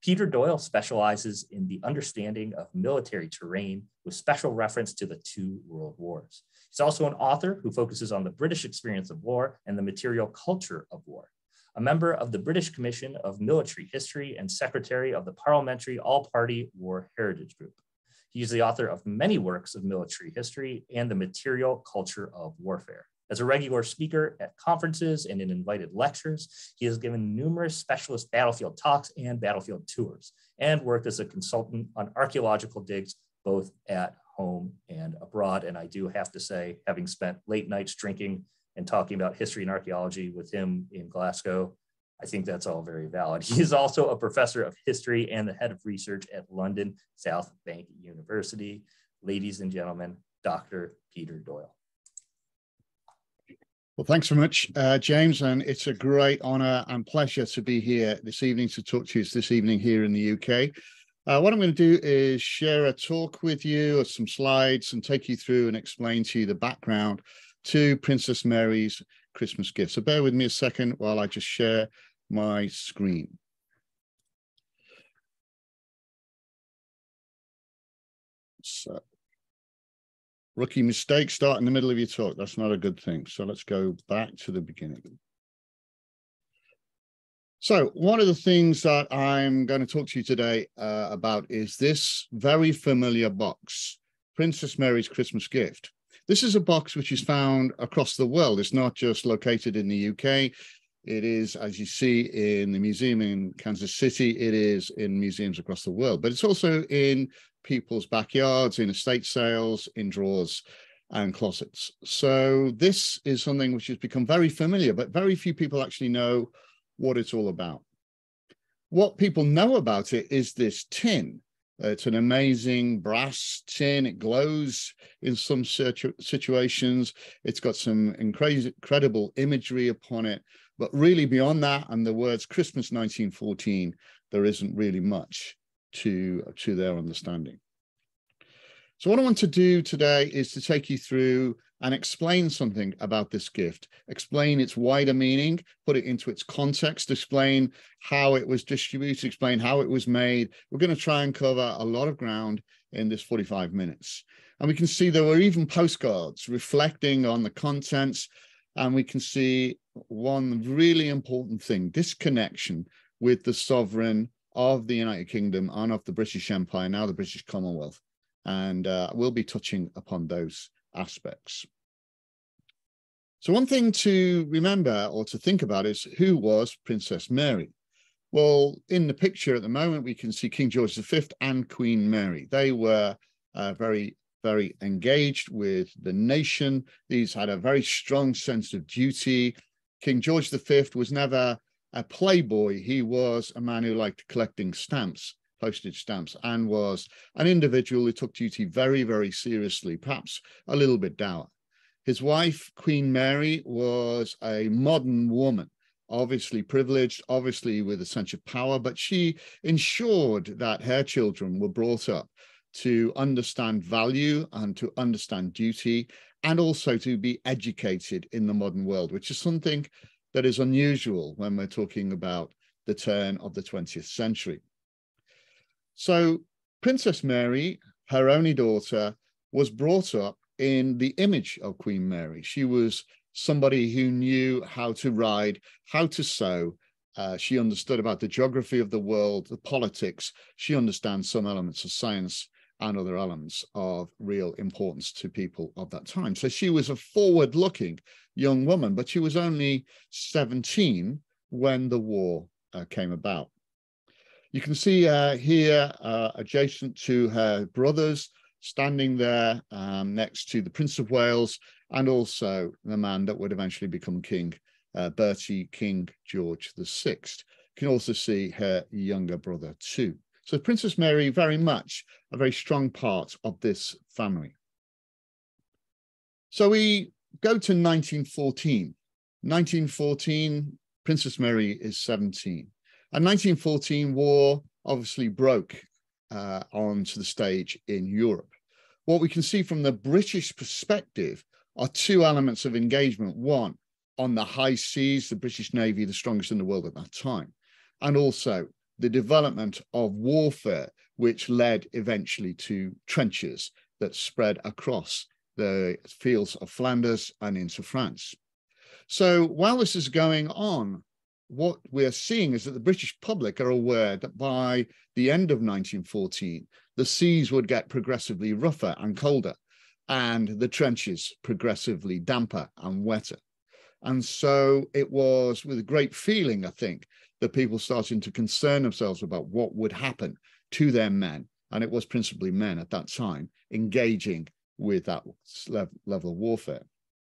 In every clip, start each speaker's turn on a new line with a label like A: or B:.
A: Peter Doyle specializes in the understanding of military terrain with special reference to the two world wars. He's also an author who focuses on the British experience of war and the material culture of war. A member of the British Commission of Military History and secretary of the Parliamentary All-Party War Heritage Group. He is the author of many works of military history and the material culture of warfare. As a regular speaker at conferences and in invited lectures, he has given numerous specialist battlefield talks and battlefield tours, and worked as a consultant on archaeological digs, both at home and abroad. And I do have to say, having spent late nights drinking and talking about history and archaeology with him in Glasgow, I think that's all very valid. He is also a professor of history and the head of research at London South Bank University. Ladies and gentlemen, Dr. Peter Doyle.
B: Well, thanks so much, James, and it's a great honor and pleasure to be here this evening to talk to you this evening here in the UK. What I'm going to do is share a talk with you, or some slides, and take you through and explain to you the background to Princess Mary's Christmas gift. So bear with me a second while I just share my screen. So, rookie mistake, start in the middle of your talk. That's not a good thing. So let's go back to the beginning. So one of the things that I'm going to talk to you today about is this very familiar box, Princess Mary's Christmas gift. This is a box which is found across the world. It's not just located in the UK. It is, as you see in the museum in Kansas City, it is in museums across the world, but it's also in people's backyards, in estate sales, in drawers and closets. So this is something which has become very familiar, but very few people actually know what it's all about. What people know about it is this tin. It's an amazing brass tin. It glows in some situations. It's got some incredible imagery upon it. But really beyond that and the words Christmas 1914, there isn't really much to their understanding. So what I want to do today is to take you through and explain something about this gift, explain its wider meaning, put it into its context, explain how it was distributed, explain how it was made. We're going to try and cover a lot of ground in this 45 minutes. And we can see there were even postcards reflecting on the contents. And we can see one really important thing, this connection with the sovereign of the United Kingdom and of the British Empire, now the British Commonwealth. And we'll be touching upon those aspects. So one thing to remember or to think about is, who was Princess Mary? Well, in the picture at the moment, we can see King George V and Queen Mary. They were very engaged with the nation. These had a very strong sense of duty. King George V was never a playboy. He was a man who liked collecting stamps, postage stamps, and was an individual who took duty very, very seriously, perhaps a little bit dour. His wife, Queen Mary, was a modern woman, obviously privileged, obviously with a sense of power, but she ensured that her children were brought up to understand value and to understand duty, and also to be educated in the modern world, which is something that is unusual when we're talking about the turn of the 20th century. So Princess Mary, her only daughter, was brought up in the image of Queen Mary. She was somebody who knew how to ride, how to sew. She understood about the geography of the world, the politics. She understands some elements of science and other elements of real importance to people of that time. So she was a forward-looking young woman, but she was only 17 when the war came about. You can see here, adjacent to her brothers, standing there next to the Prince of Wales, and also the man that would eventually become king, Bertie King George VI. You can also see her younger brother too. So Princess Mary, very much a very strong part of this family. So we go to 1914. 1914, Princess Mary is 17. And 1914 war obviously broke onto the stage in Europe. What we can see from the British perspective are two elements of engagement. One, on the high seas, the British Navy, the strongest in the world at that time, and also the development of warfare, which led eventually to trenches that spread across the fields of Flanders and into France. So while this is going on, what we're seeing is that the British public are aware that by the end of 1914, the seas would get progressively rougher and colder, and the trenches progressively damper and wetter. And so it was with great feeling, I think, that people started to concern themselves about what would happen to their men. And it was principally men at that time engaging with that level of warfare.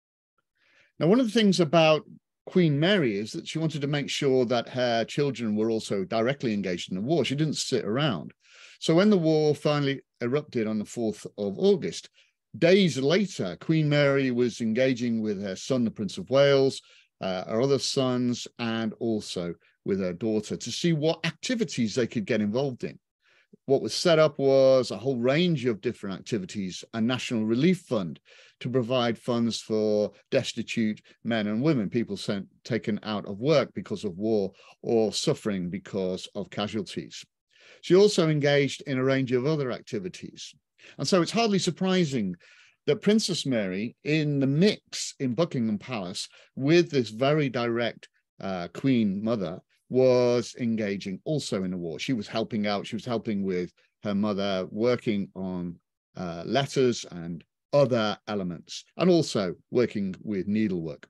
B: Now, one of the things about Queen Mary is that she wanted to make sure that her children were also directly engaged in the war. She didn't sit around. So when the war finally erupted on the 4th of August, days later, Queen Mary was engaging with her son, the Prince of Wales, her other sons, and also with her daughter to see what activities they could get involved in. What was set up was a whole range of different activities, a national relief fund to provide funds for destitute men and women, people taken out of work because of war or suffering because of casualties. She also engaged in a range of other activities. And so it's hardly surprising that Princess Mary, in the mix in Buckingham Palace with this very direct Queen Mother, was engaging also in the war. She was helping out. She was helping with her mother, working on letters and other elements, and also working with needlework.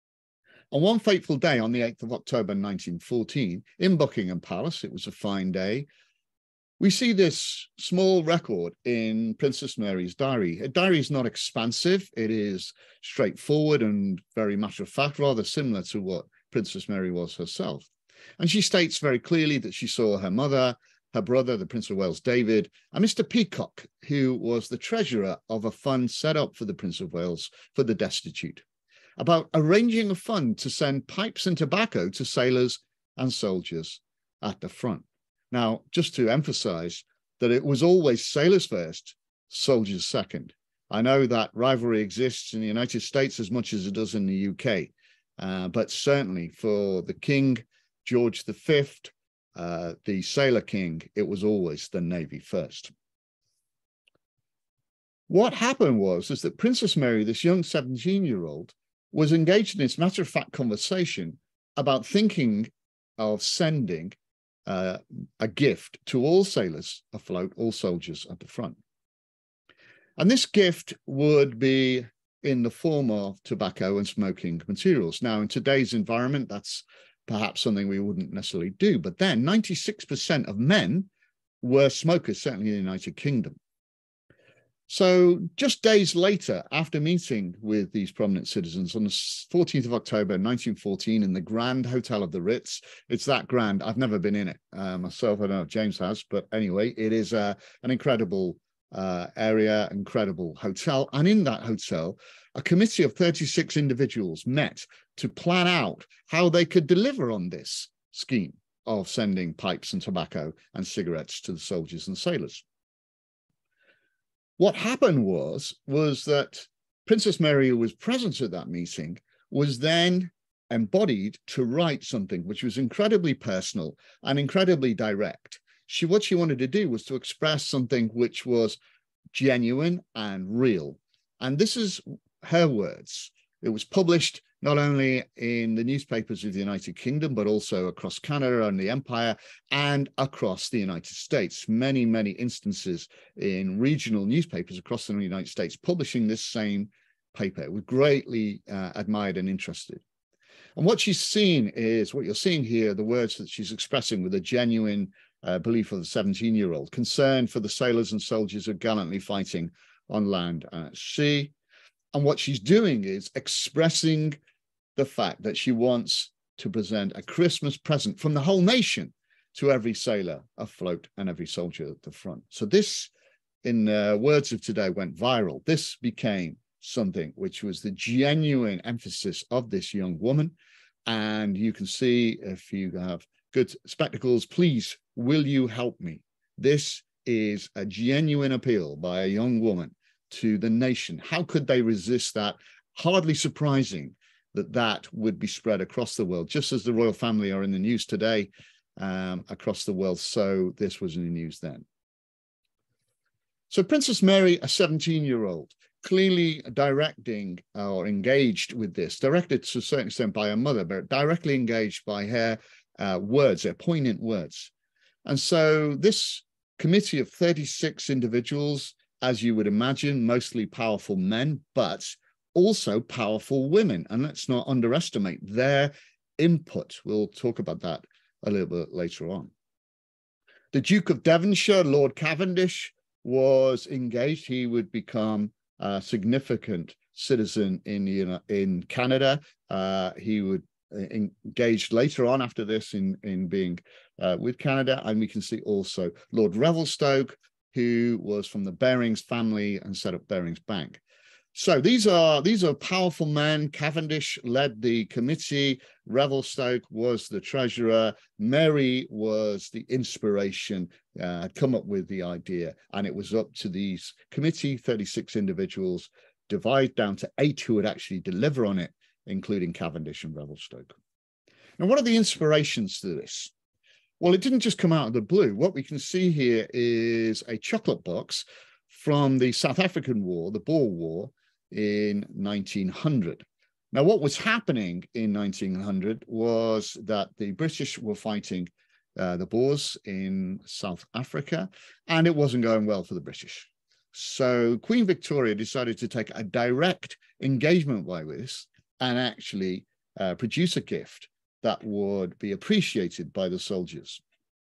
B: On one fateful day, on the 8th of October, 1914, in Buckingham Palace, it was a fine day, we see this small record in Princess Mary's diary. Her diary is not expansive. It is straightforward and very matter of fact, rather similar to what Princess Mary was herself. And she states very clearly that she saw her mother, her brother, the Prince of Wales, David, and Mr. Peacock, who was the treasurer of a fund set up for the Prince of Wales for the destitute, about arranging a fund to send pipes and tobacco to sailors and soldiers at the front. Now, just to emphasize that it was always sailors first, soldiers second. I know that rivalry exists in the United States as much as it does in the UK, but certainly for the King, George V, the Sailor King, it was always the Navy first. What happened was that Princess Mary, this young 17-year-old, was engaged in this matter-of-fact conversation about thinking of sending a gift to all sailors afloat, all soldiers at the front. And this gift would be in the form of tobacco and smoking materials. Now, in today's environment, that's perhaps something we wouldn't necessarily do. But then 96% of men were smokers, certainly in the United Kingdom. So just days later, after meeting with these prominent citizens on the 14th of October, 1914, in the Grand Hotel of the Ritz, it's that grand. I've never been in it myself. I don't know if James has, but anyway, it is an incredible area, incredible hotel. And in that hotel, a committee of 36 individuals met to plan out how they could deliver on this scheme of sending pipes and tobacco and cigarettes to the soldiers and sailors. What happened was that Princess Mary, who was present at that meeting, was then embodied to write something which was incredibly personal and incredibly direct. What she wanted to do was to express something which was genuine and real. And this is her words. It was published not only in the newspapers of the United Kingdom, but also across Canada and the Empire and across the United States. Many, many instances in regional newspapers across the United States publishing this same paper. It was greatly admired and interested. And what she's seen is what you're seeing here, the words that she's expressing with a genuine belief of the 17-year-old, concern for the sailors and soldiers who are gallantly fighting on land and at sea. And what she's doing is expressing the fact that she wants to present a Christmas present from the whole nation to every sailor afloat and every soldier at the front. So this, in words of today, went viral. This became something which was the genuine emphasis of this young woman. And you can see, if you have good spectacles, please, will you help me? This is a genuine appeal by a young woman to the nation. How could they resist that? Hardly surprising that that would be spread across the world, just as the royal family are in the news today. across the world. So this was in the news then. So Princess Mary, a 17-year-old, clearly directing or engaged with this, directed to a certain extent by her mother, but directly engaged by her words, her poignant words. And so this committee of 36 individuals, as you would imagine, mostly powerful men, but also powerful women. And let's not underestimate their input. We'll talk about that a little bit later on. The Duke of Devonshire, Lord Cavendish, was engaged. He would become a significant citizen in Canada. He would engage later on after this in being with Canada. And we can see also Lord Revelstoke, who was from the Barings family and set up Barings Bank. So these are powerful men. Cavendish led the committee. Revelstoke was the treasurer. Mary was the inspiration, had come up with the idea, and it was up to these committee, 36 individuals, divided down to 8 who would actually deliver on it, including Cavendish and Revelstoke. Now, what are the inspirations to this? Well, it didn't just come out of the blue. What we can see here is a chocolate box from the South African War, the Boer War, in 1900. Now, what was happening in 1900 was that the British were fighting the Boers in South Africa, and it wasn't going well for the British. So Queen Victoria decided to take a direct engagement by this and actually produce a gift that would be appreciated by the soldiers.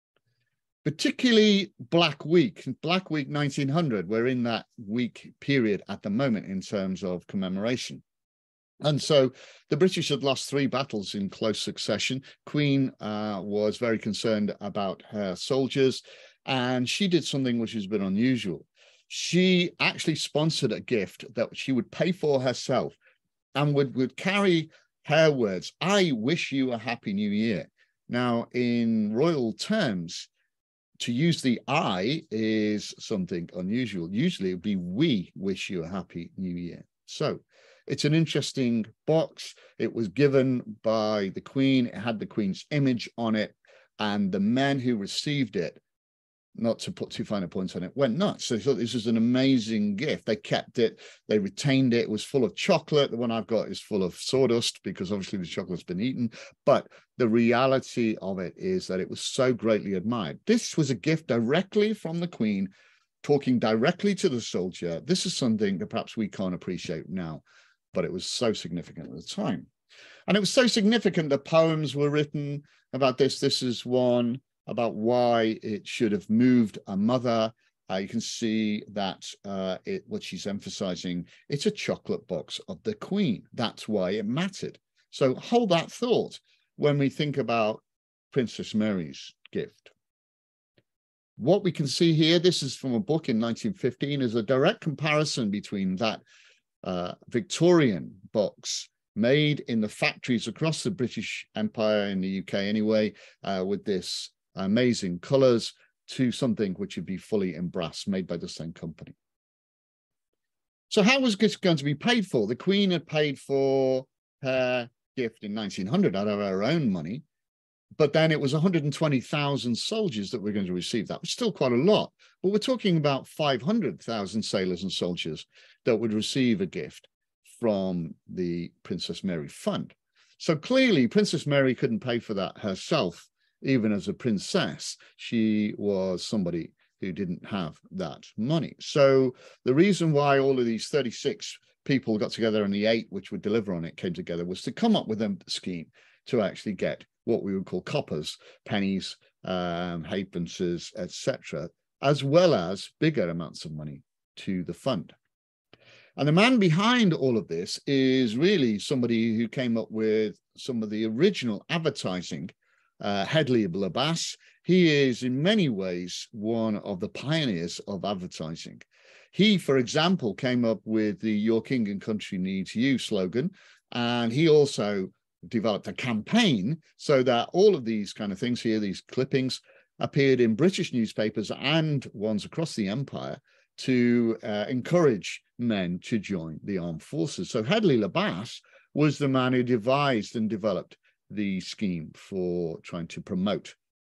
B: Particularly Black Week 1900, we're in that week period at the moment in terms of commemoration. And so the British had lost 3 battles in close succession. Queen was very concerned about her soldiers, and she did something which has been unusual. She actually sponsored a gift that she would pay for herself and would carry her words, "I wish you a happy new year." Now, in royal terms, to use the I is something unusual. Usually it would be "we wish you a happy new year." So it's an interesting box. It was given by the Queen. It had the Queen's image on it, and the men who received it, not to put too fine a point on it, went nuts. So they thought this was an amazing gift. They kept it, they retained it. It was full of chocolate. The one I've got is full of sawdust because obviously the chocolate's been eaten. But the reality of it is that it was so greatly admired. This was a gift directly from the Queen, talking directly to the soldier. This is something that perhaps we can't appreciate now, but it was so significant at the time. And it was so significant that poems were written about this. This is one about why it should have moved a mother. You can see that what she's emphasizing, it's a chocolate box of the Queen. That's why it mattered. So hold that thought when we think about Princess Mary's gift. What we can see here, this is from a book in 1915, is a direct comparison between that Victorian box made in the factories across the British Empire, in the UK anyway, with this amazing colors, to something which would be fully in brass, made by the same company. So how was this going to be paid for? The Queen had paid for her gift in 1900 out of her own money, but then it was 120,000 soldiers that were going to receive that. It was still quite a lot, but we're talking about 500,000 sailors and soldiers that would receive a gift from the Princess Mary Fund. So clearly Princess Mary couldn't pay for that herself. Even as a princess, she was somebody who didn't have that money. So the reason why all of these 36 people got together and the 8 which would deliver on it came together was to come up with a scheme to actually get what we would call coppers, pennies, halfpences, etc., as well as bigger amounts of money to the fund. And the man behind all of this is really somebody who came up with some of the original advertising, Hedley Labasse. He is in many ways one of the pioneers of advertising. He, for example, came up with the "Your King and Country Needs You" slogan, and he also developed a campaign so that all of these kind of things here, these clippings, appeared in British newspapers and ones across the empire to encourage men to join the armed forces. So Hedley Labasse was the man who devised and developed the scheme for trying to promote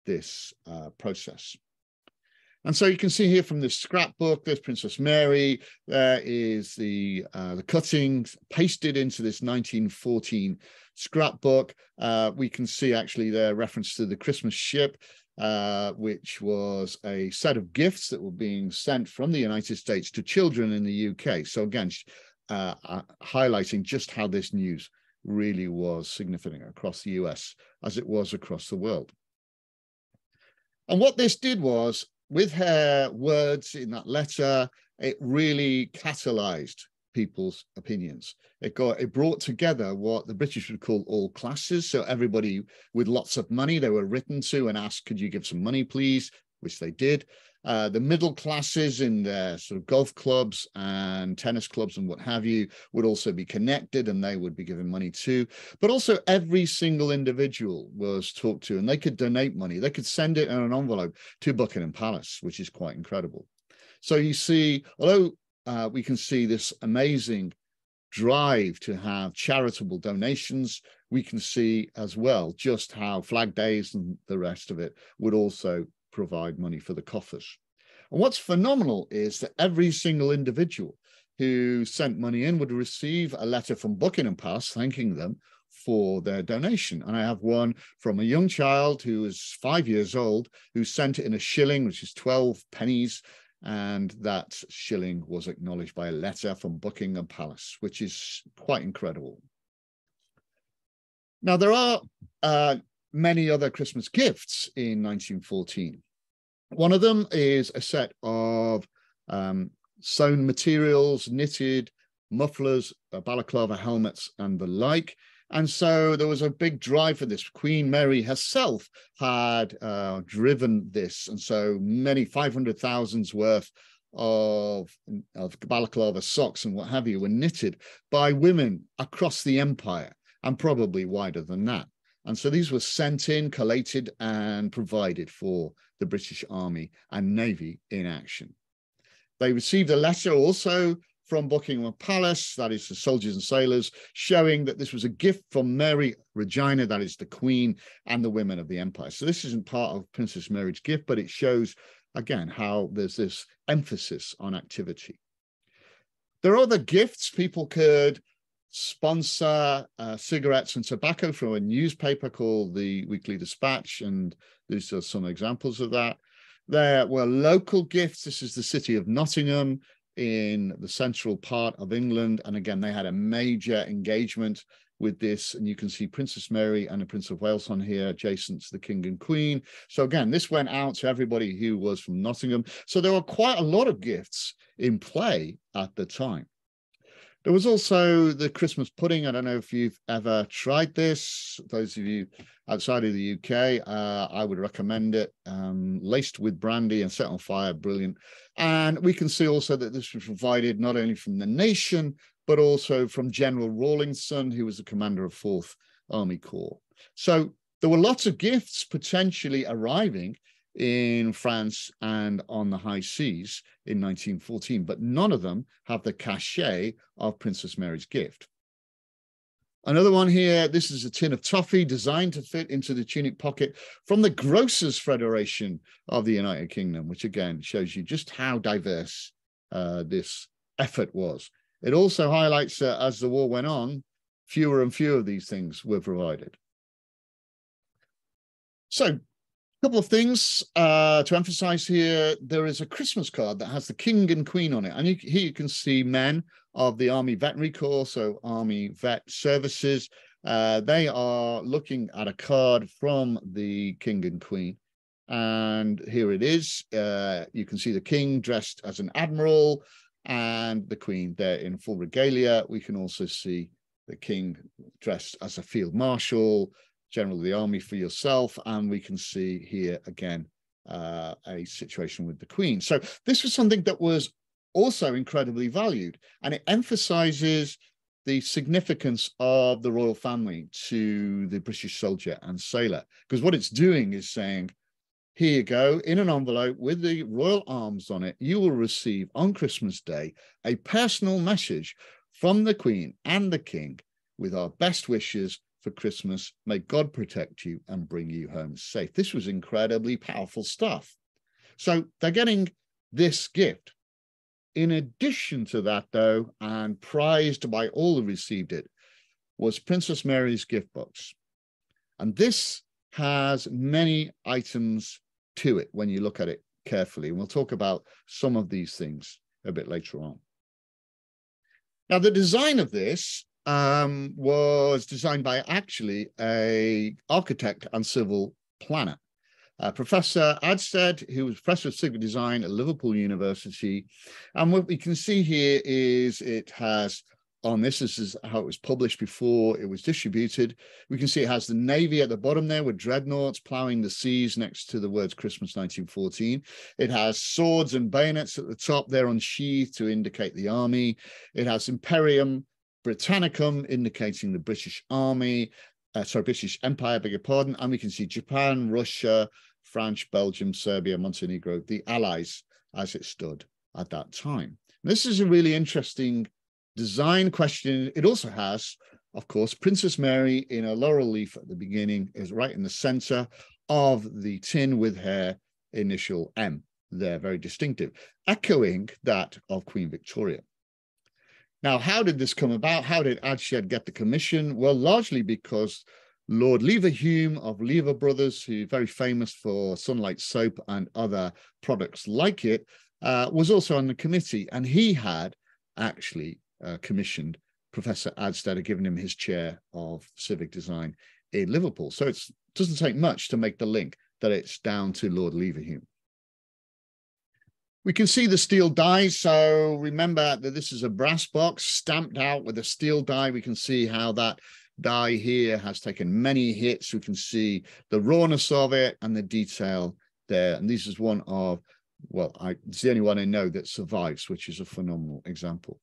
B: this process. And so you can see here from this scrapbook, there's Princess Mary. There is the cuttings pasted into this 1914 scrapbook. We can see actually their reference to the Christmas ship, which was a set of gifts that were being sent from the United States to children in the UK. So again, highlighting just how this news really was significant across the US as it was across the world. And what this did was, with her words in that letter, it really catalyzed people's opinions. It brought together what the British would call all classes. So everybody with lots of money, they were written to and asked, could you give some money, please? Which they did. The middle classes in their sort of golf clubs and tennis clubs and what have you would also be connected, and they would be given money too. But also every single individual was talked to, and they could donate money. They could send it in an envelope to Buckingham Palace, which is quite incredible. So you see, although we can see this amazing drive to have charitable donations, we can see as well just how Flag Days and the rest of it would also provide money for the coffers. And what's phenomenal is that every single individual who sent money in would receive a letter from Buckingham Palace thanking them for their donation. And I have one from a young child who was 5 years old who sent it in a shilling, which is 12 pennies, and that shilling was acknowledged by a letter from Buckingham Palace, which is quite incredible. Now, there are many other Christmas gifts in 1914. One of them is a set of sewn materials, knitted mufflers, balaclava helmets, and the like. And so there was a big drive for this. Queen Mary herself had driven this. And so many 500,000's worth of balaclava socks and what have you were knitted by women across the empire, and probably wider than that. And so these were sent in, collated, and provided for the British Army and Navy in action. They received a letter also from Buckingham Palace, that is the soldiers and sailors, showing that this was a gift from Mary Regina, that is the Queen, and the women of the empire. So this isn't part of Princess Mary's gift, but it shows, again, how there's this emphasis on activity. There are other gifts. People could sponsor cigarettes and tobacco from a newspaper called the Weekly Dispatch, and these are some examples of that. There were local gifts. This is the city of Nottingham in the central part of England, and again, they had a major engagement with this, and you can see Princess Mary and the Prince of Wales on here, adjacent to the King and Queen. So again, this went out to everybody who was from Nottingham. So there were quite a lot of gifts in play at the time. There was also the Christmas pudding. I don't know if you've ever tried this. Those of you outside of the UK, I would recommend it. Laced with brandy and set on fire, brilliant. And we can see also that this was provided not only from the nation, but also from General Rawlinson, who was the commander of 4th Army Corps. So there were lots of gifts potentially arriving in France and on the high seas in 1914, but none of them have the cachet of Princess Mary's gift. Another one here, this is a tin of toffee designed to fit into the tunic pocket from the Grocers Federation of the United Kingdom, which again shows you just how diverse this effort was. It also highlights that as the war went on, fewer and fewer of these things were provided. So, couple of things to emphasize here. There is a Christmas card that has the King and Queen on it. And here you can see men of the Army Veterinary Corps, so Army Vet Services. They are looking at a card from the King and Queen. And here it is. You can see the King dressed as an admiral and the Queen there in full regalia. We can also see the King dressed as a field marshal, General of the Army for yourself, and we can see here again a situation with the Queen. So this was something that was also incredibly valued, and it emphasizes the significance of the royal family to the British soldier and sailor, because what it's doing is saying, here you go, in an envelope with the royal arms on it, you will receive on Christmas Day a personal message from the Queen and the King with our best wishes for Christmas. May God protect you and bring you home safe. This was incredibly powerful stuff. So they're getting this gift. In addition to that, though, and prized by all who received it, was Princess Mary's gift box. And this has many items to it when you look at it carefully. And we'll talk about some of these things a bit later on. Now, the design of this was designed by actually an architect and civil planner. Professor Adstead, who was Professor of Civil Design at Liverpool University. And what we can see here is it has, this is how it was published before it was distributed. We can see it has the Navy at the bottom there with dreadnoughts plowing the seas next to the words Christmas 1914. It has swords and bayonets at the top there unsheathed to indicate the army. It has Imperium Britannicum indicating the British Army. British Empire, beg your pardon, and we can see Japan, Russia, France, Belgium, Serbia, Montenegro, the Allies as it stood at that time. This is a really interesting design question. It also has, of course, Princess Mary in a laurel leaf at the beginning, is right in the center of the tin with her initial M. They're very distinctive, echoing that of Queen Victoria. Now, how did this come about? How did Adstead get the commission? Well, largely because Lord Leverhulme of Lever Brothers, who's very famous for Sunlight soap and other products like it, was also on the committee. And he had actually commissioned Professor Adstead, had given him his chair of civic design in Liverpool. So it doesn't take much to make the link that it's down to Lord Leverhulme. We can see the steel dies. So remember that this is a brass box stamped out with a steel die. We can see how that die here has taken many hits. We can see the rawness of it and the detail there. And this is one of, well, it's the only one I know that survives, which is a phenomenal example.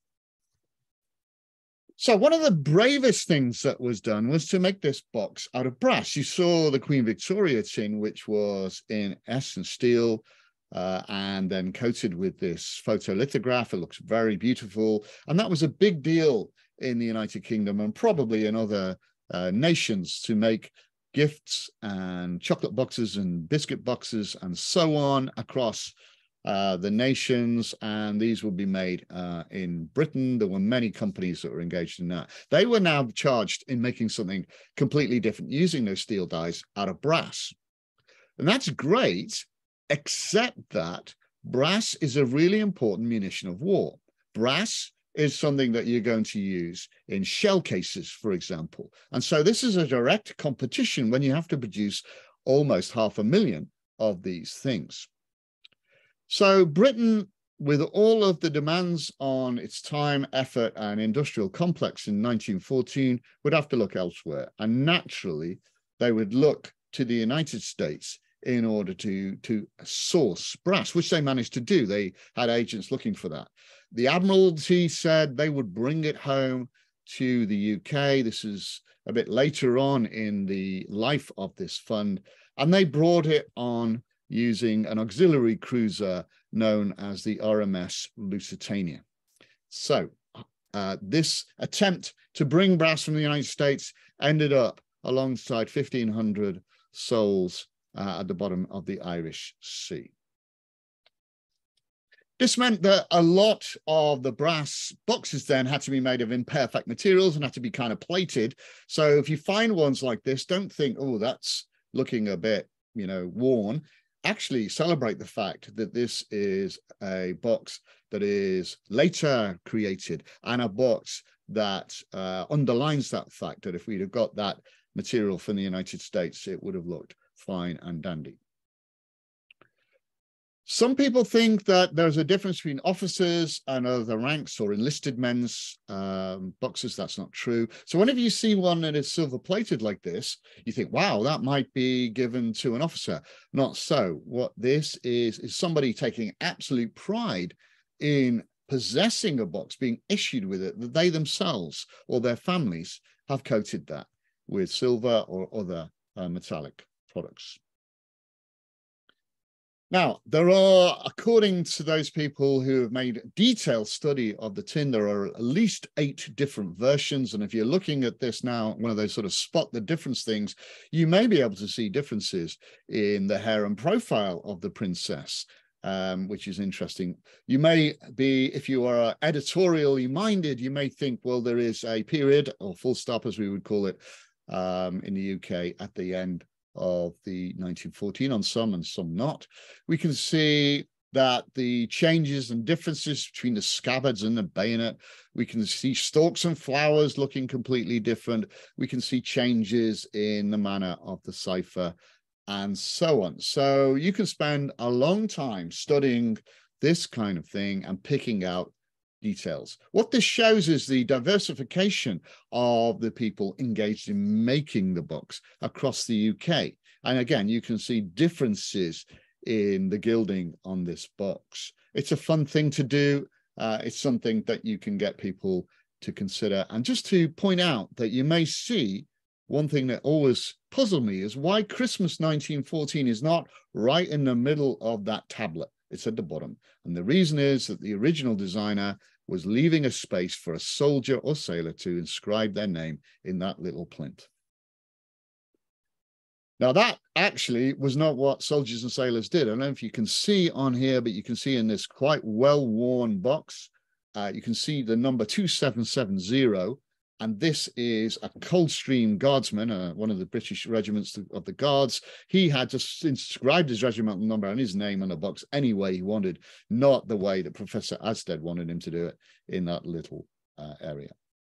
B: So one of the bravest things that was done was to make this box out of brass. You saw the Queen Victoria tin, which was in essence steel, and then coated with this photolithograph. It looks very beautiful. And that was a big deal in the United Kingdom and probably in other nations to make gifts and chocolate boxes and biscuit boxes and so on across the nations. And these would be made in Britain. There were many companies that were engaged in that. They were now charged in making something completely different using those steel dies out of brass. And that's great, except that brass is a really important munition of war. Brass is something that you're going to use in shell cases, for example. And so this is a direct competition when you have to produce almost 500,000 of these things. So Britain, with all of the demands on its time, effort, and industrial complex in 1914, would have to look elsewhere. And naturally, they would look to the United States in order to source brass, which they managed to do. They had agents looking for that. The Admiralty said they would bring it home to the UK. This is a bit later on in the life of this fund. And they brought it on using an auxiliary cruiser known as the RMS Lusitania. So this attempt to bring brass from the United States ended up alongside 1,500 souls at the bottom of the Irish Sea. This meant that a lot of the brass boxes then had to be made of imperfect materials and had to be kind of plated. So if you find ones like this, don't think, oh, that's looking a bit, worn. Actually celebrate the fact that this is a box that is later created and a box that underlines that fact that if we'd have got that material from the United States, it would have looked fine and dandy. Some people think that there's a difference between officers and other ranks or enlisted men's boxes. That's not true. So whenever you see one that is silver plated like this, you think, wow, that might be given to an officer. Not so. What this is somebody taking absolute pride in possessing a box, being issued with it, that they themselves or their families have coated that with silver or other metallic products. Now, there are, according to those people who have made a detailed study of the tin, there are at least 8 different versions. And if you're looking at this now, one of those sort of spot the difference things, you may be able to see differences in the hair and profile of the princess, which is interesting. You may be, if you are editorially minded, you may think, well, there is a period, or full stop as we would call it, in the UK at the end of the 1914 on some and some not. We can see that the changes and differences between the scabbards and the bayonet. We can see stalks and flowers looking completely different. We can see changes in the manner of the cipher and so on. So you can spend a long time studying this kind of thing and picking out details. What this shows is the diversification of the people engaged in making the books across the UK. And again, you can see differences in the gilding on this box. It's a fun thing to do. It's something that you can get people to consider. And just to point out that you may see one thing that always puzzled me is why Christmas 1914 is not right in the middle of that tablet. It's at the bottom. And the reason is that the original designer was leaving a space for a soldier or sailor to inscribe their name in that little plinth. Now, that actually was not what soldiers and sailors did. I don't know if you can see on here, but you can see in this quite well-worn box, you can see the number 2770. And this is a Coldstream Guardsman, one of the British regiments of the Guards. He had just inscribed his regimental number and his name on the box any way he wanted, not the way that Professor Asted wanted him to do it in that little area.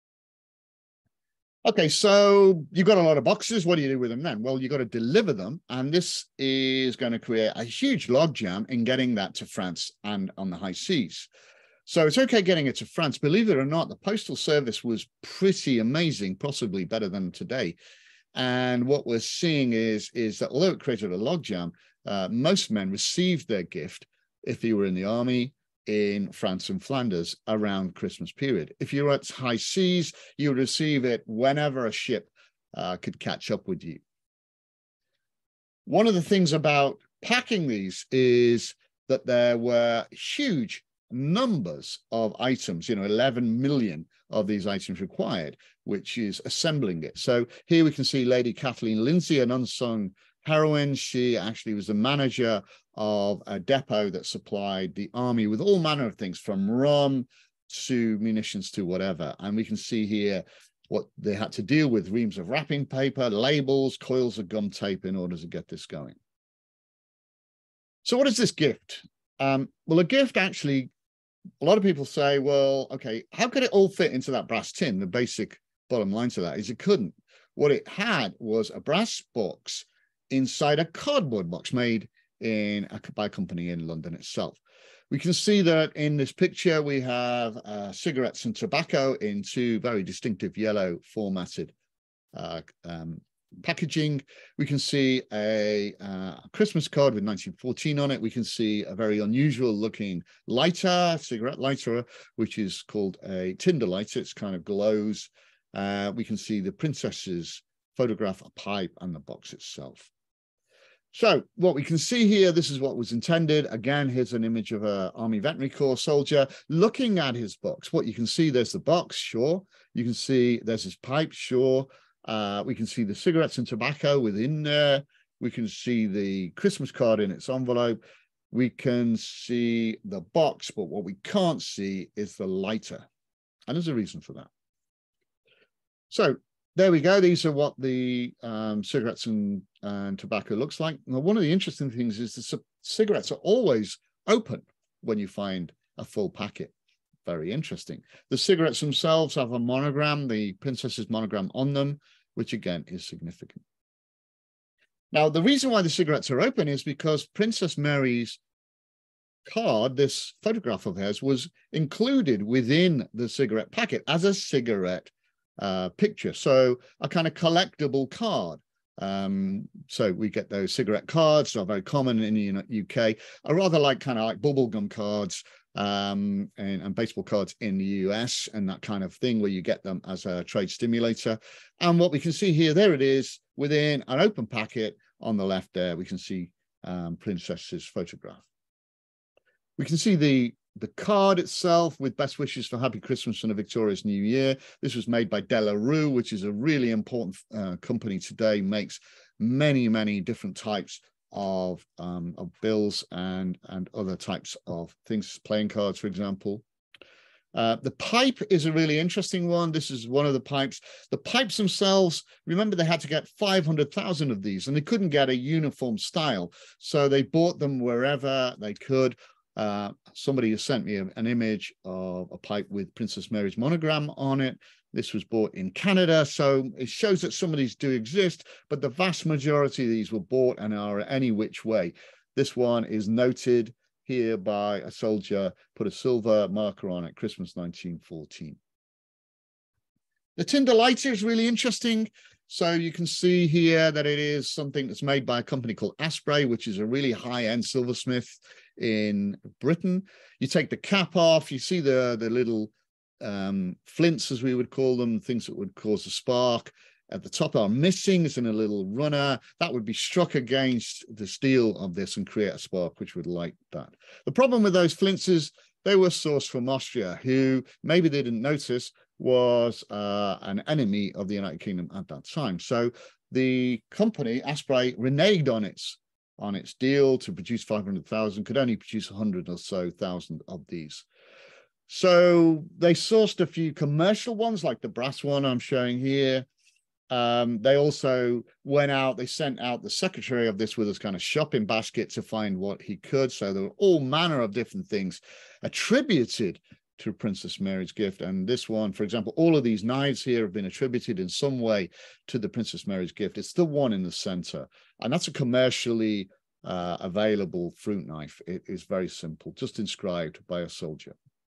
B: Okay, so you've got a lot of boxes. What do you do with them then? Well, you've got to deliver them. And this is going to create a huge logjam in getting that to France and on the high seas. So it's okay getting it to France. Believe it or not, the Postal Service was pretty amazing, possibly better than today. And what we're seeing is that although it created a logjam, most men received their gift if they were in the army in France and Flanders around Christmas period. If you were at high seas, you would receive it whenever a ship could catch up with you. One of the things about packing these is that there were huge numbers of items, 11 million of these items required, which is assembling it. So here we can see Lady Kathleen Lindsay, an unsung heroine. She actually was the manager of a depot that supplied the army with all manner of things, from rum to munitions to whatever. And we can see here what they had to deal with: reams of wrapping paper, labels, coils of gum tape in order to get this going. So what is this gift? Well, a gift actually, a lot of people say, well, okay, how could it all fit into that brass tin? The basic bottom line to that is it couldn't. What it had was a brass box inside a cardboard box made by a company in London itself. We can see that in this picture, we have cigarettes and tobacco in 2 very distinctive yellow formatted packaging. We can see a Christmas card with 1914 on it. We can see a very unusual looking lighter, cigarette lighter, which is called a tinder lighter. It's kind of glows. We can see the princess's photograph, a pipe, and the box itself. So what we can see here, this is what was intended. Again, here's an image of an Army Veterinary Corps soldier looking at his box. What you can see, there's the box, sure. You can see there's his pipe, sure. We can see the cigarettes and tobacco within there. We can see the Christmas card in its envelope. We can see the box, but what we can't see is the lighter. And there's a reason for that. So there we go. These are what the cigarettes and tobacco looks like. Now, one of the interesting things is the cigarettes are always open when you find a full packet. Very interesting. The cigarettes themselves have a monogram, the princess's monogram on them, which again is significant. Now, the reason why the cigarettes are open is because Princess Mary's card, this photograph of hers, was included within the cigarette packet as a cigarette picture. So a kind of collectible card. So we get those cigarette cards, are very common in the UK, are rather like kind of like bubblegum cards and baseball cards in the US, and that kind of thing where you get them as a trade stimulator. And what we can see here, there it is within an open packet on the left there. We can see princess's photograph. We can see the card itself with best wishes for Happy Christmas and a victorious New Year. This was made by De La Rue, which is a really important company today, makes many, many different types of bills and other types of things, playing cards, for example. The pipe is a really interesting one. This is one of the pipes. The pipes themselves, remember, they had to get 500,000 of these, and they couldn't get a uniform style. So they bought them wherever they could. Somebody has sent me an image of a pipe with Princess Mary's monogram on it. This was bought in Canada, so it shows that some of these do exist, but the vast majority of these were bought and are any which way. This one is noted here by a soldier, put a silver marker on it, Christmas 1914. The tinder lighter is really interesting. So you can see here that it is something that's made by a company called Asprey, which is a really high-end silversmith in Britain. You take the cap off, you see the little flints, as we would call them, things that would cause a spark. At the top are missing, it's in a little runner. That would be struck against the steel of this and create a spark, which would light that. The problem with those flints is they were sourced from Austria, who maybe they didn't notice was an enemy of the United Kingdom at that time. So the company, Asprey, reneged on its deal to produce 500,000, could only produce 100 or so thousand of these. So they sourced a few commercial ones, like the brass one I'm showing here. They also went out, they sent out the secretary of this with his kind of shopping basket to find what he could. So there were all manner of different things attributed to Princess Mary's gift. And this one, for example, all of these knives here have been attributed in some way to the Princess Mary's gift. It's the one in the center. And that's a commercially available fruit knife. It is very simple, just inscribed by a soldier.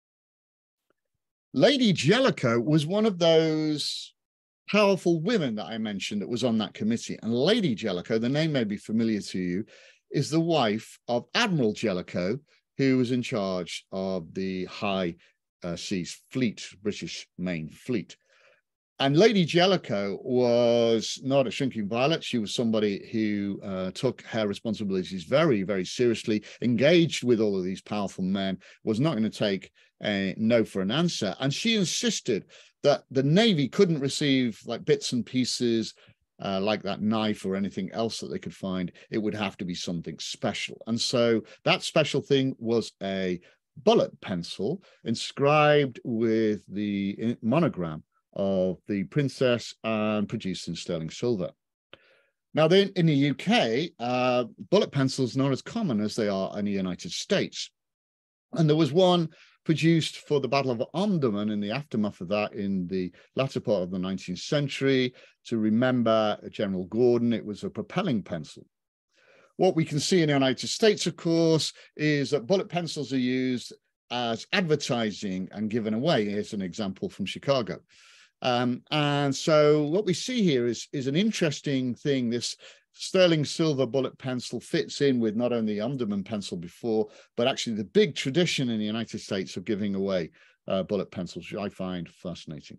B: Lady Jellicoe was one of those powerful women that I mentioned that was on that committee. And Lady Jellicoe, the name may be familiar to you, is the wife of Admiral Jellicoe, who was in charge of the high seas fleet, British main fleet. And Lady Jellicoe was not a shrinking violet. She was somebody who took her responsibilities very, very seriously, engaged with all of these powerful men, was not going to take a no for an answer. And she insisted that the Navy couldn't receive like bits and pieces like that knife or anything else that they could find. It would have to be something special. And so that special thing was a bullet pencil inscribed with the monogram of the princess and produced in sterling silver. Now, then in the UK, bullet pencils are not as common as they are in the United States. And there was one produced for the Battle of Omdurman in the aftermath of that in the latter part of the 19th century to remember General Gordon. It was a propelling pencil. What we can see in the United States, of course, is that bullet pencils are used as advertising and given away. Here's an example from Chicago. And so what we see here is an interesting thing. This sterling silver bullet pencil fits in with not only the Omdurman pencil before, but actually the big tradition in the United States of giving away bullet pencils, which I find fascinating.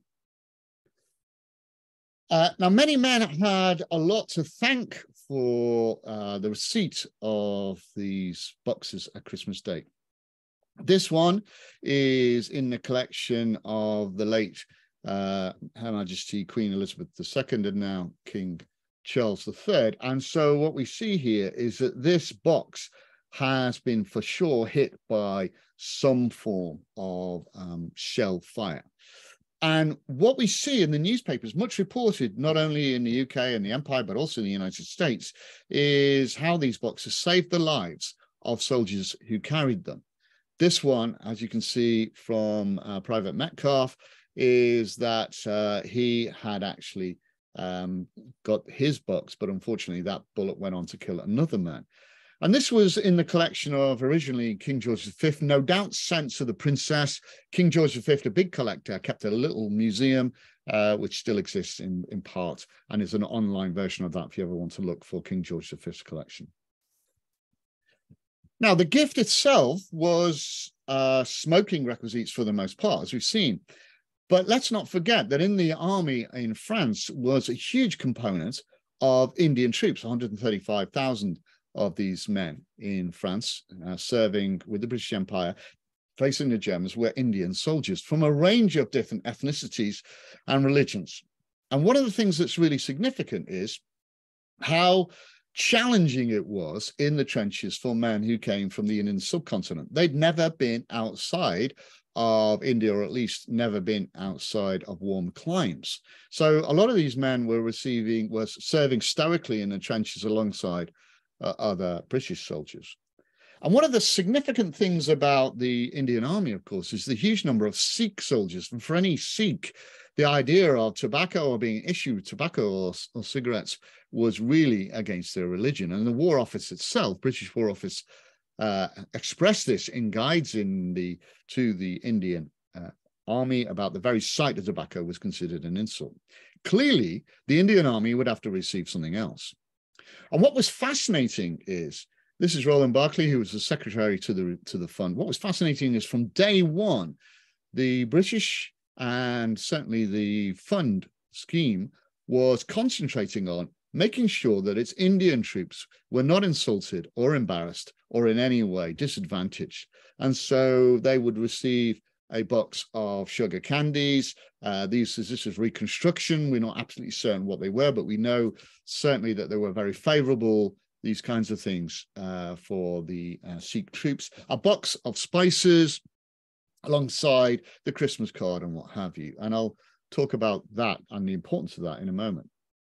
B: Now, many men had a lot to thank for the receipt of these boxes at Christmas Day. This one is in the collection of the late Her Majesty Queen Elizabeth II and now King Charles III. And so what we see here is that this box has been for sure hit by some form of shell fire. And what we see in the newspapers, much reported, not only in the UK and the Empire, but also in the United States, is how these boxes saved the lives of soldiers who carried them. This one, as you can see from Private Metcalf, is that he had actually got his box, but unfortunately that bullet went on to kill another man. And this was in the collection of originally King George V, no doubt sent to the princess. King George V, a big collector, kept a little museum, which still exists in part, and is an online version of that if you ever want to look for King George V's collection. Now, the gift itself was smoking requisites for the most part, as we've seen. But let's not forget that in the army in France was a huge component of Indian troops, 135,000 of these men in France serving with the British Empire, facing the Germans, were Indian soldiers from a range of different ethnicities and religions. And one of the things that's really significant is how challenging it was in the trenches for men who came from the Indian subcontinent. They'd never been outside of India, or at least never been outside of warm climes. So a lot of these men were serving stoically in the trenches alongside other British soldiers. And one of the significant things about the Indian Army, of course, is the huge number of Sikh soldiers. And for any Sikh, the idea of tobacco or being issued tobacco or cigarettes was really against their religion. And the War Office itself, British War Office, expressed this in guides to the Indian Army about the very sight of tobacco was considered an insult. Clearly, the Indian Army would have to receive something else. And what was fascinating is, this is Roland Barclay, who was the secretary to the fund. What was fascinating is from day one, the British and certainly the fund scheme was concentrating on making sure that its Indian troops were not insulted or embarrassed or in any way disadvantaged. And so they would receive a box of sugar candies. This is reconstruction. We're not absolutely certain what they were, but we know certainly that they were very favorable, these kinds of things for the Sikh troops. A box of spices alongside the Christmas card and what have you. And I'll talk about that and the importance of that in a moment.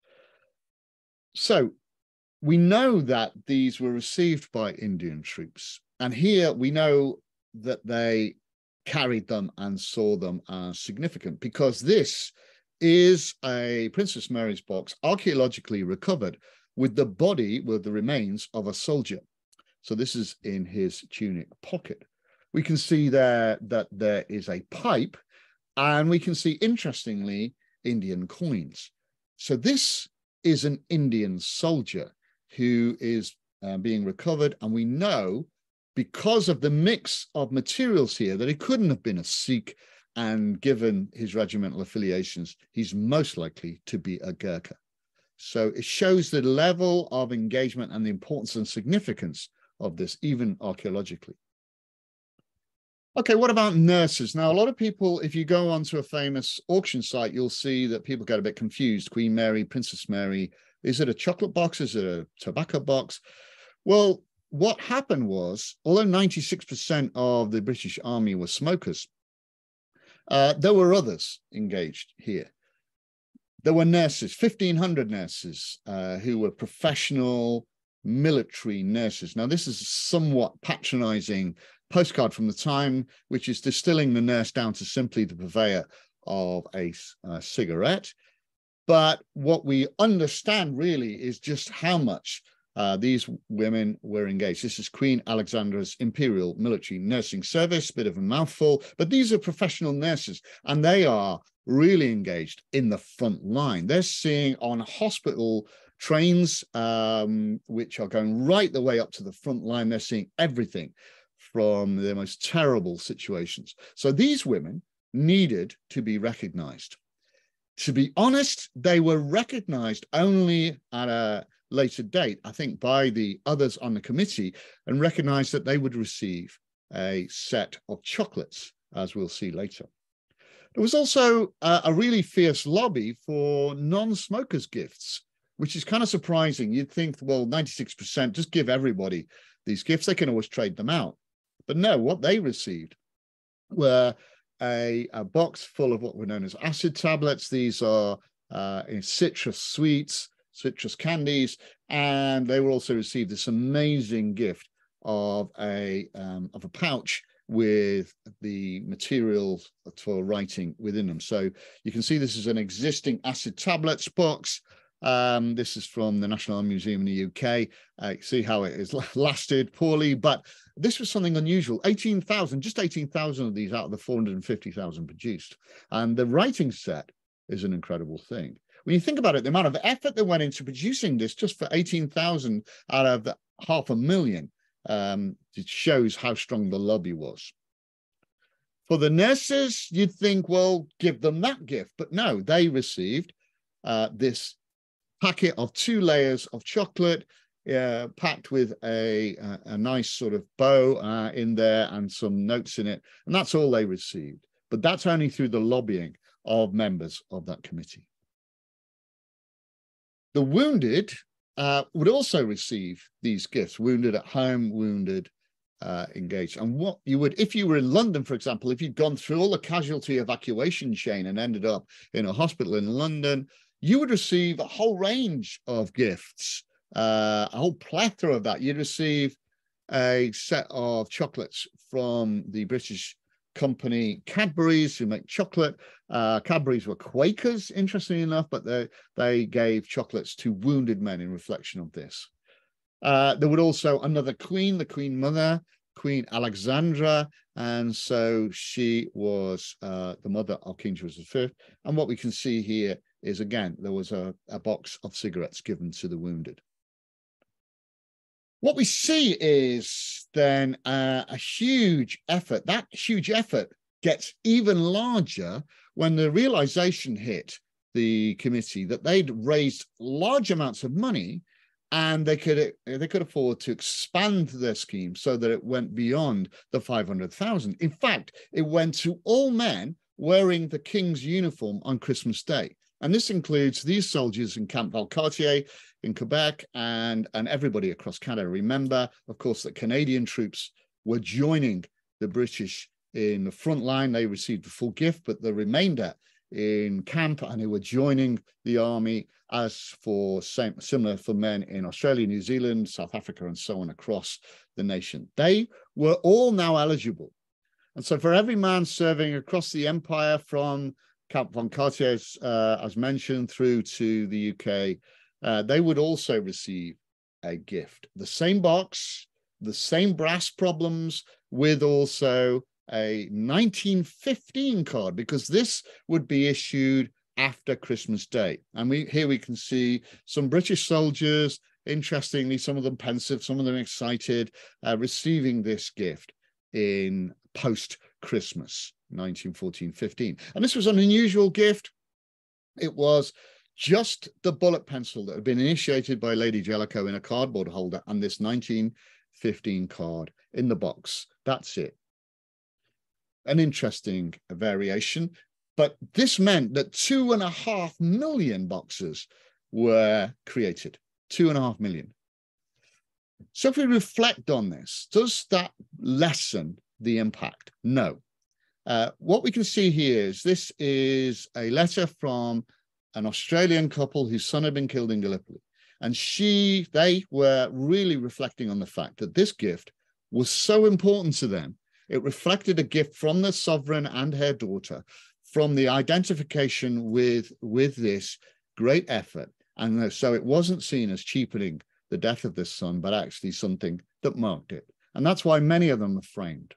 B: So we know that these were received by Indian troops. And here we know that they carried them and saw them as significant, because this is a Princess Mary's box archaeologically recovered with the body, with the remains of a soldier. So this is in his tunic pocket. We can see there that there is a pipe, and we can see, interestingly, Indian coins. So this is an Indian soldier who is being recovered, and we know, because of the mix of materials here, that it couldn't have been a Sikh, and given his regimental affiliations, he's most likely to be a Gurkha. So it shows the level of engagement and the importance and significance of this, even archaeologically. Okay, what about nurses? Now, a lot of people, if you go onto a famous auction site, you'll see that people get a bit confused. Queen Mary, Princess Mary, is it a chocolate box? Is it a tobacco box? Well, what happened was, although 96% of the British Army were smokers, there were others engaged here. There were nurses, 1,500 nurses who were professional military nurses. Now, this is a somewhat patronizing postcard from the time, which is distilling the nurse down to simply the purveyor of a cigarette. But what we understand really is just how much these women were engaged. This is Queen Alexandra's Imperial Military Nursing Service, bit of a mouthful, but these are professional nurses, and they are really engaged in the front line. They're seeing on hospital trains, which are going right the way up to the front line. They're seeing everything from the most terrible situations. So these women needed to be recognized. To be honest, they were recognized only at a later date, I think, by the others on the committee, and recognized that they would receive a set of chocolates, as we'll see later. There was also a really fierce lobby for non-smokers' gifts, which is kind of surprising. You'd think, well, 96%, just give everybody these gifts. They can always trade them out. But no, what they received were a box full of what were known as acid tablets. These are citrus sweets, citrus candies, and they will also receive this amazing gift of a pouch with the materials for writing within them. So you can see this is an existing acid tablets box. This is from the National Army Museum in the UK. See how it has lasted poorly, but this was something unusual. 18,000, just 18,000 of these out of the 450,000 produced. And the writing set is an incredible thing. When you think about it, the amount of effort that went into producing this just for 18,000 out of the 500,000, it shows how strong the lobby was. For the nurses, you'd think, well, give them that gift. But no, they received this packet of 2 layers of chocolate, packed with a nice sort of bow in there and some notes in it. And that's all they received. But that's only through the lobbying of members of that committee. The wounded would also receive these gifts, wounded at home, wounded engaged. And what you would, if you were in London, for example, if you'd gone through all the casualty evacuation chain and ended up in a hospital in London, you would receive a whole range of gifts, a whole plethora of that. You'd receive a set of chocolates from the British company Cadbury's, who make chocolate. Cadbury's were Quakers, interestingly enough, but they gave chocolates to wounded men in reflection of this. There would also another queen, the Queen Mother, Queen Alexandra, and so she was the mother of King George V. And what we can see here is, again, there was a box of cigarettes given to the wounded. What we see is then a huge effort. That huge effort gets even larger when the realization hit the committee that they'd raised large amounts of money and they could afford to expand their scheme so that it went beyond the 500,000. In fact, it went to all men wearing the king's uniform on Christmas Day. And this includes these soldiers in Camp Valcartier in Quebec and everybody across Canada. Remember, of course, that Canadian troops were joining the British in the front line. They received the full gift, but the remainder in camp, and they were joining the army, as for similar for men in Australia, New Zealand, South Africa, and so on across the nation. They were all now eligible. And so for every man serving across the empire from Camp Valcartier, as mentioned, through to the UK, they would also receive a gift. The same box, the same brass problems, with also a 1915 card, because this would be issued after Christmas Day. And here we can see some British soldiers, interestingly, some of them pensive, some of them excited, receiving this gift in post-Christmas, 1914-15. And this was an unusual gift. It was just the bullet pencil that had been initiated by Lady Jellicoe in a cardboard holder and this 1915 card in the box. That's it. An interesting variation, but this meant that 2.5 million boxes were created. 2.5 million. So if we reflect on this, does that lessen the impact? No. What we can see here is this is a letter from an Australian couple whose son had been killed in Gallipoli. And they were really reflecting on the fact that this gift was so important to them. It reflected a gift from the sovereign and her daughter, from the identification with this great effort. And so it wasn't seen as cheapening the death of this son, but actually something that marked it. And that's why many of them are framed.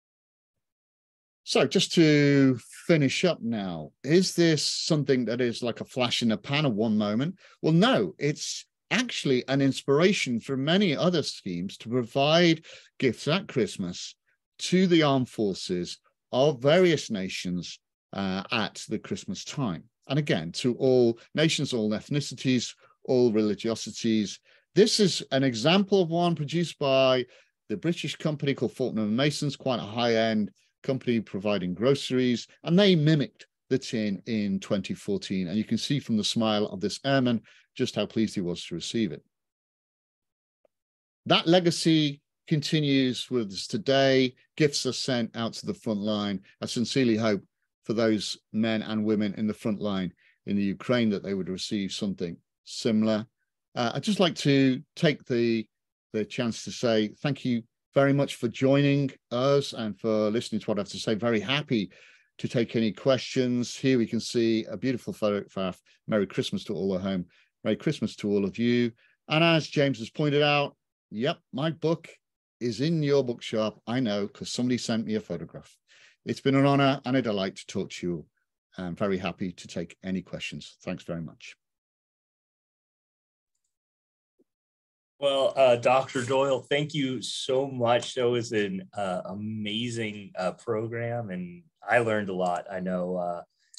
B: So just to finish up now, is this something that is like a flash in the pan of one moment? Well, no, it's actually an inspiration for many other schemes to provide gifts at Christmas to the armed forces of various nations at the Christmas time. And again, to all nations, all ethnicities, all religiosities. This is an example of one produced by the British company called Fortnum & Mason's, quite a high-end company providing groceries, and they mimicked the tin in 2014. And you can see from the smile of this airman just how pleased he was to receive it. That legacy continues with us today. Gifts are sent out to the front line. I sincerely hope for those men and women in the front line in the Ukraine that they would receive something similar. I'd just like to take the chance to say thank you very much for joining us and for listening to what I have to say. Very happy to take any questions. Here we can see a beautiful photograph. Merry Christmas to all at home. Merry Christmas to all of you. And as James has pointed out, yep, my book is in your bookshop. I know, because somebody sent me a photograph. It's been an honor and a delight to talk to you. I'm very happy to take any questions. Thanks very much.
A: Well, Dr. Doyle, thank you so much. That was an amazing program, and I learned a lot. I know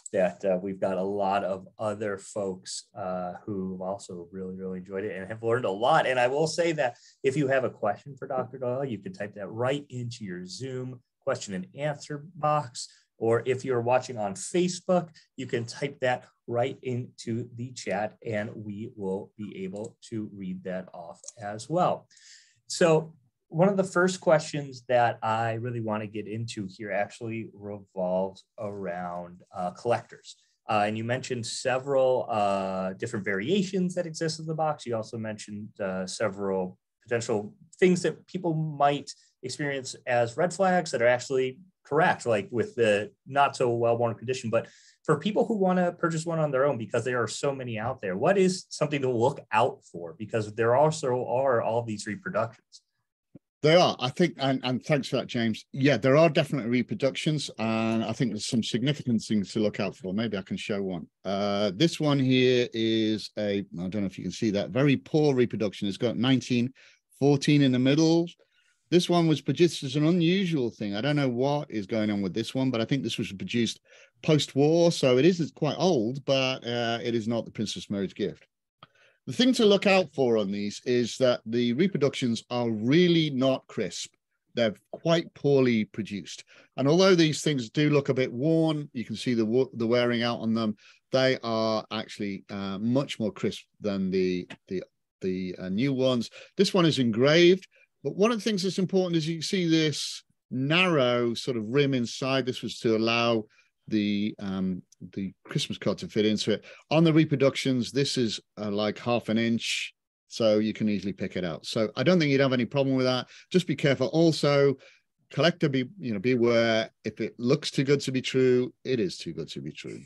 A: that we've got a lot of other folks who also really enjoyed it and have learned a lot. And I will say that if you have a question for Dr. Doyle, you can type that right into your Zoom question and answer box. Or if you're watching on Facebook, you can type that right into the chat and we will be able to read that off as well. So one of the first questions that I really want to get into here actually revolves around collectors. And you mentioned several different variations that exist in the box. You also mentioned several potential things that people might experience as red flags that are actually correct, like with the not so well-worn condition. But for people who want to purchase one on their own, because there are so many out there, what is something to look out for? Because there also are all these reproductions.
B: There are, I think, and thanks for that, James. Yeah, there are definitely reproductions, and I think there's some significant things to look out for. Maybe I can show one. This one here is I don't know if you can see that, very poor reproduction. It's got 1914 in the middle. This one was produced as an unusual thing. I don't know what is going on with this one, but I think this was produced post-war, so it's quite old, but it is not the Princess Mary's gift. The thing to look out for on these is that the reproductions are really not crisp. They're quite poorly produced. And although these things do look a bit worn, you can see the wearing out on them, they are actually much more crisp than the new ones. This one is engraved, but one of the things that's important is you see this narrow sort of rim inside. This was to allow the Christmas card to fit into it. On the reproductions, this is like 1/2 inch, so you can easily pick it out. So I don't think you'd have any problem with that. Just be careful. Also, collector, beware. If it looks too good to be true, it is too good to be true.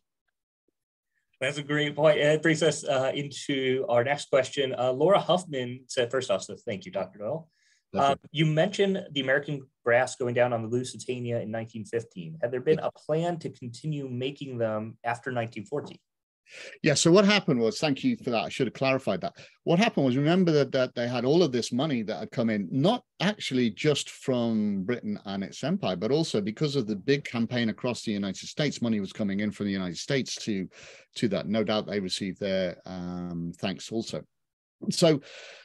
A: That's a great point. It brings us into our next question. Laura Huffman said, first off, so thank you, Dr. Doyle. You mentioned the American brass going down on the Lusitania in 1915. Had there been a plan to continue making them after 1914?
B: Yeah, so what happened was, thank you for that, I should have clarified that. What happened was, remember that they had all of this money that had come in, not actually just from Britain and its empire, but also because of the big campaign across the United States. Money was coming in from the United States to that. No doubt they received their thanks also. So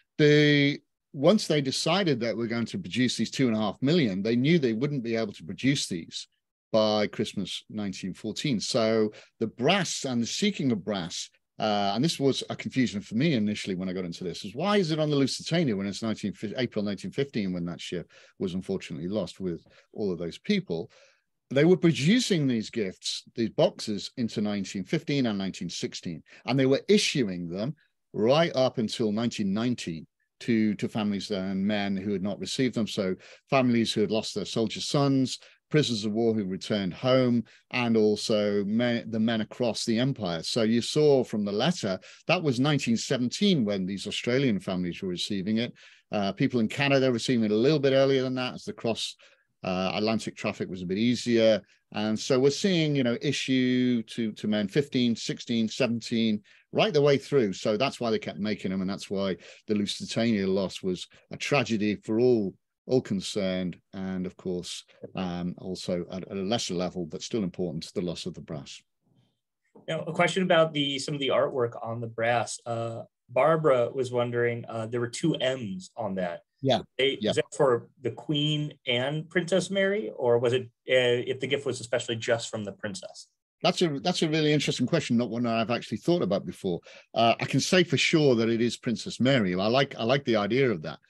B: once they decided that we're going to produce these 2.5 million, they knew they wouldn't be able to produce these by Christmas 1914. So the brass and the seeking of brass, and this was a confusion for me initially when I got into this, is why is it on the Lusitania when it's April 1915, when that ship was unfortunately lost with all of those people? They were producing these gifts, these boxes, into 1915 and 1916, and they were issuing them right up until 1919. To families and men who had not received them. So families who had lost their soldier sons, prisoners of war who returned home, and also the men across the empire. So you saw from the letter, that was 1917 when these Australian families were receiving it. People in Canada receiving it a little bit earlier than that, as the cross Atlantic traffic was a bit easier. And so we're seeing, issue to men 15, 16, 17, right the way through. So that's why they kept making them. And that's why the Lusitania loss was a tragedy for all concerned. And of course, also at a lesser level, but still important, the loss of the brass.
A: Now, a question about some of the artwork on the brass. Barbara was wondering, there were 2 M's on that.
B: Yeah.
A: Is that for the Queen and Princess Mary, or was it if the gift was especially just from the princess?
B: That's a really interesting question, not one I've actually thought about before. I can say for sure that it is Princess Mary. I like the idea of that.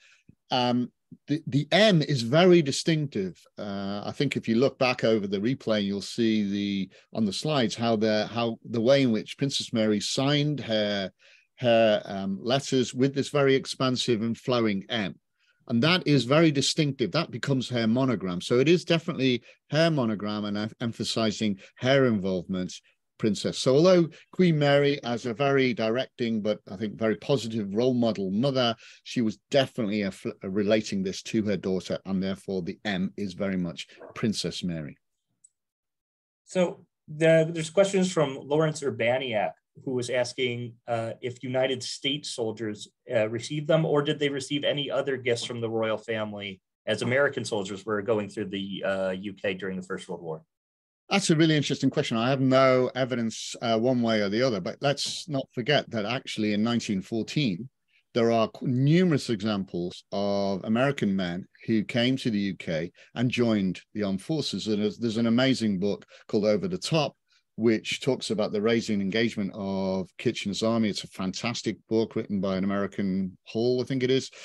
B: The M is very distinctive. I think if you look back over the replay, you'll see on the slides how the way in which Princess Mary signed her letters with this very expansive and flowing M. And that is very distinctive. That becomes her monogram. So it is definitely her monogram and emphasizing her involvement, princess. So although Queen Mary, as a very directing, but I think very positive role model mother, she was definitely relating this to her daughter. And therefore the M is very much Princess Mary.
A: So there's questions from Lawrence Urbaniak, who was asking if United States soldiers received them, or did they receive any other gifts from the royal family as American soldiers were going through the UK during the First World War?
B: That's a really interesting question. I have no evidence one way or the other, but let's not forget that actually in 1914, there are numerous examples of American men who came to the UK and joined the armed forces. And there's an amazing book called Over the Top, which talks about the raising engagement of Kitchener's army. It's a fantastic book written by an American, Hall, I think it is.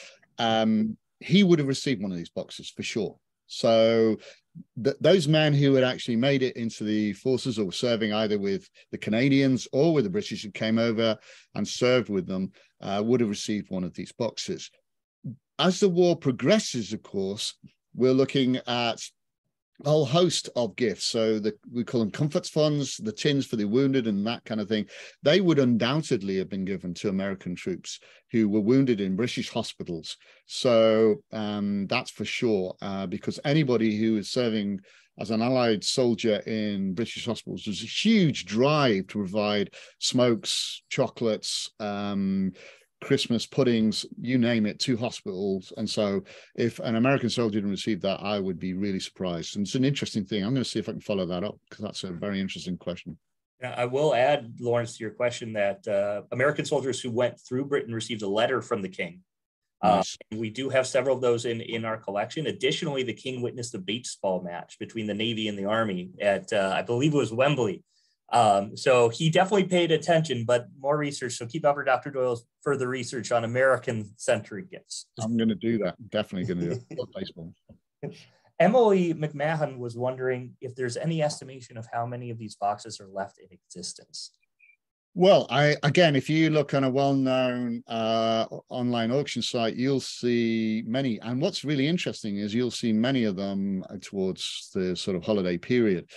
B: He would have received one of these boxes for sure. So those men who had actually made it into the forces or were serving either with the Canadians or with the British who came over and served with them would have received one of these boxes. As the war progresses, of course, we're looking at a whole host of gifts. So we call them comforts funds, the tins for the wounded and that kind of thing. They would undoubtedly have been given to American troops who were wounded in British hospitals. So that's for sure, because anybody who is serving as an Allied soldier in British hospitals, there's a huge drive to provide smokes, chocolates, Christmas puddings, you name it, to hospitals. And so if an American soldier didn't receive that, I would be really surprised. And it's an interesting thing. I'm going to see if I can follow that up, because that's a very interesting question.
A: I will add, Lawrence, to your question that American soldiers who went through Britain received a letter from the king. Nice. We do have several of those in our collection. Additionally, the king witnessed a baseball match between the Navy and the Army at, I believe it was Wembley. So he definitely paid attention, but more research. So keep up for Dr. Doyle's further research on American-centric gifts.
B: I'm going to do that. Definitely going to do it. Baseball.
A: Emily McMahon was wondering if there's any estimation of how many of these boxes are left in existence.
B: Well, again, if you look on a well-known online auction site, you'll see many. And what's really interesting is you'll see many of them towards the sort of holiday period.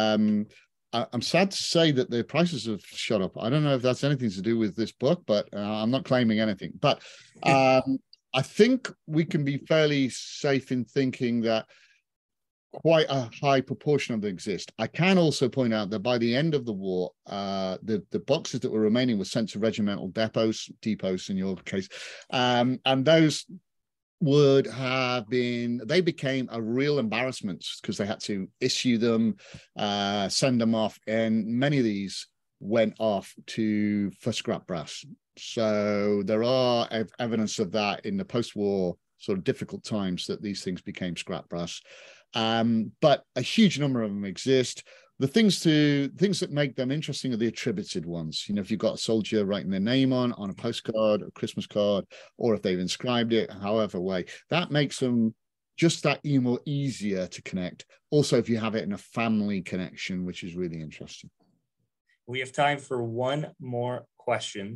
B: I'm sad to say that the prices have shot up. I don't know if that's anything to do with this book, but I'm not claiming anything. But I think we can be fairly safe in thinking that quite a high proportion of them exist. I can also point out that by the end of the war, the boxes that were remaining were sent to regimental depots in your case, and those would have been, they became a real embarrassment because they had to issue them, send them off, and many of these went off for scrap brass. So there are evidence of that in the post-war sort of difficult times that these things became scrap brass. But a huge number of them exist. The things that make them interesting are the attributed ones. You know, if you've got a soldier writing their name on a postcard, a Christmas card, or if they've inscribed it, however way, that makes them just that more easier to connect. Also, if you have it in a family connection, which is really interesting.
A: We have time for one more question.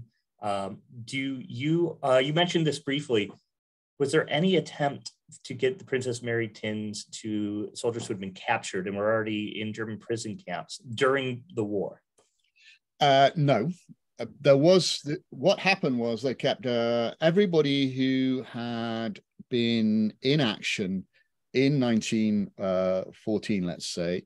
A: You mentioned this briefly. Was there any attempt to get the Princess Mary tins to soldiers who had been captured and were already in German prison camps during the war?
B: No. There was, what happened was they kept everybody who had been in action in 1914, let's say,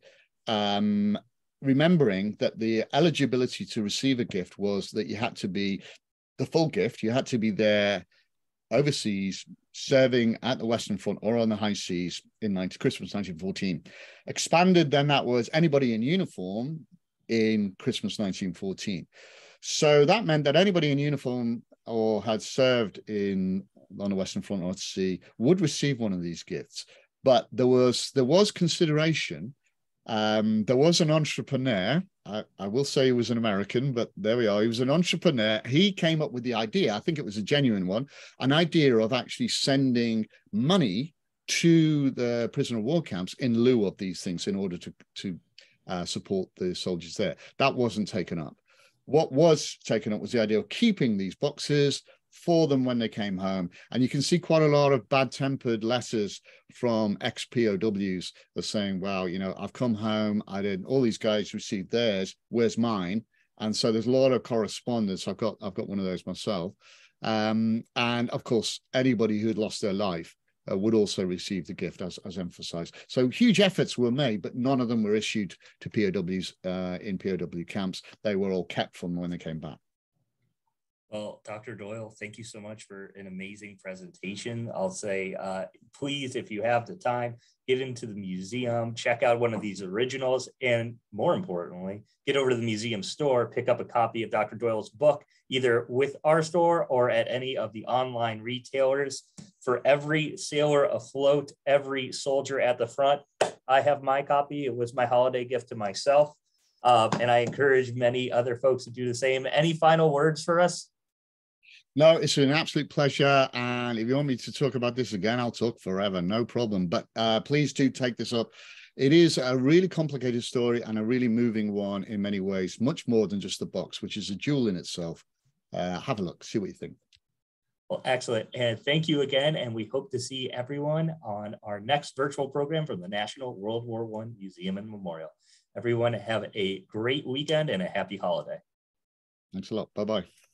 B: remembering that the eligibility to receive a gift was that you had to be the full gift, you had to be there overseas, serving at the Western Front or on the high seas in Christmas 1914. Expanded, then that was anybody in uniform in Christmas 1914. So that meant that anybody in uniform or had served on the Western Front or at sea would receive one of these gifts. But there was consideration. There was an entrepreneur. I will say he was an American, but there we are. He was an entrepreneur. He came up with the idea, I think it was a genuine one, an idea of actually sending money to the prisoner of war camps in lieu of these things in order to support the soldiers there. That wasn't taken up. What was taken up was the idea of keeping these boxes for them when they came home. And you can see quite a lot of bad-tempered letters from ex-POWs that saying, wow, you know, I've come home, all these guys received theirs, where's mine? And so there's a lot of correspondence. I've got one of those myself. And of course, anybody who had lost their life would also receive the gift, as emphasized. So huge efforts were made, but none of them were issued to POWs in POW camps. They were all kept from when they came back.
A: Well, Dr. Doyle, thank you so much for an amazing presentation. I'll say, please, if you have the time, get into the museum, check out one of these originals, and more importantly, get over to the museum store, pick up a copy of Dr. Doyle's book, either with our store or at any of the online retailers. For every sailor afloat, every soldier at the front, I have my copy. It was my holiday gift to myself. And I encourage many other folks to do the same. Any final words for us?
B: No, it's an absolute pleasure. And if you want me to talk about this again, I'll talk forever, no problem. But please do take this up. It is a really complicated story and a really moving one in many ways, much more than just the box, which is a jewel in itself. Have a look, see what you think.
A: Well, excellent. And thank you again. And we hope to see everyone on our next virtual program from the National World War I Museum and Memorial. Everyone have a great weekend and a happy holiday.
B: Thanks a lot. Bye-bye.